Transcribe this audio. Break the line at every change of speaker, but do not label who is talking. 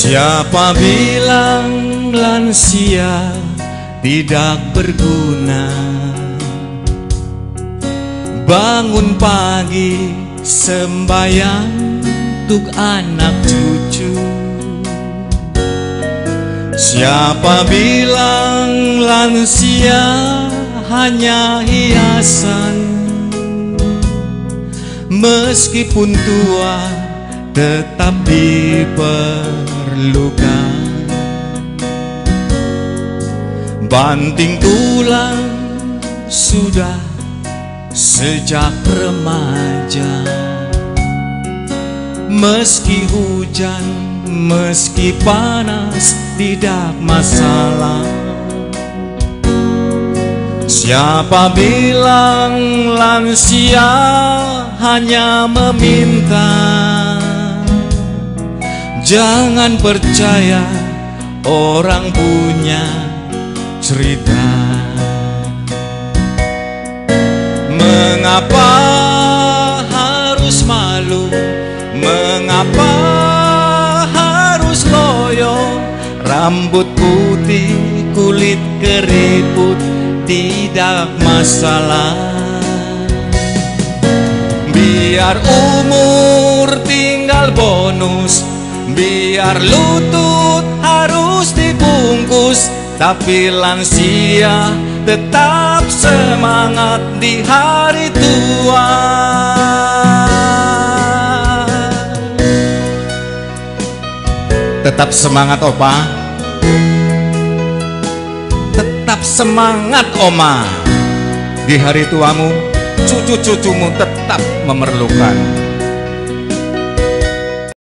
Siapa bilang lansia tidak berguna? Bangun pagi sembahyang untuk anak cucu. Siapa bilang lansia hanya hiasan? Meskipun tua tetap diperlukan. Banting tulang sudah sejak remaja. Meski hujan, meski panas, tidak masalah. Siapa bilang lansia hanya meminta? Jangan percaya orang punya cerita. Mengapa harus malu? Mengapa harus loyo? Rambut putih, kulit keriput, tidak masalah. Biar umur tinggal bonus, biar lutut harus dibungkus, tapi lansia tetap semangat di hari tua. Tetap semangat opa, tetap semangat oma. Di hari tuamu, cucu-cucumu tetap memerlukan.